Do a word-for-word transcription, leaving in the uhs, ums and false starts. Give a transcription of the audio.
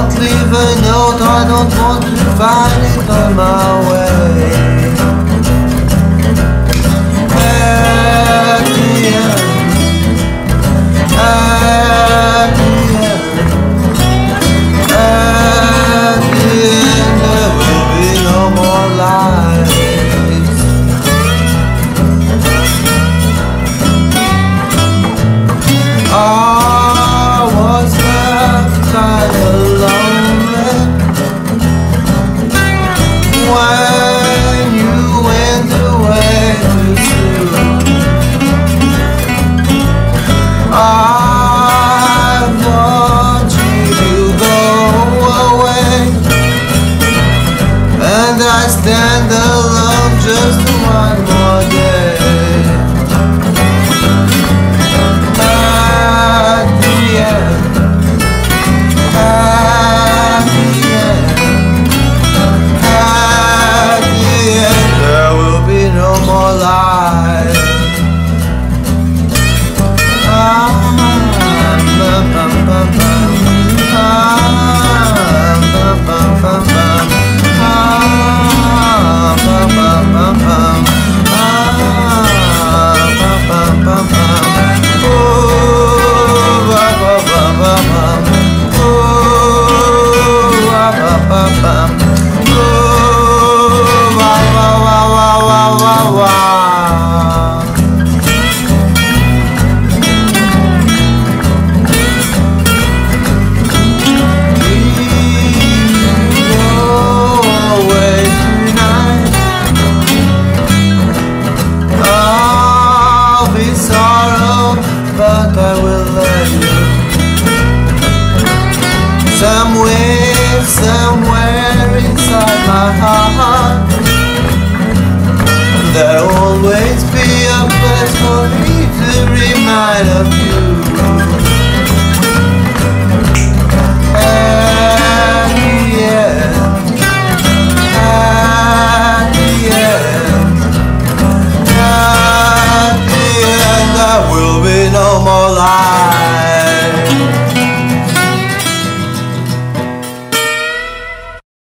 don't leave a note, I don't want to find it on my way. At the end, at the end, at the end, there will be no more lies. I was left kinda lonely when you went away too soon. I watched you go away, and I stand alone just one more day. At the end, at the end, at the end, there will be no more lies. Ah, bum, bum, bum, bum. Ah, bum, bum, bum, bum. Ah, bum, bum, bum, bum. Ah, bum, bum, bum, bum. Oh, ba, ba, ba, ba, ba. Oh, ba, ba, ba, ba. Oh, ba, ba, ba, ba, ba, ba, ba. But I will let you. Somewhere, somewhere inside my heart, there'll always be a place for me to remind of you.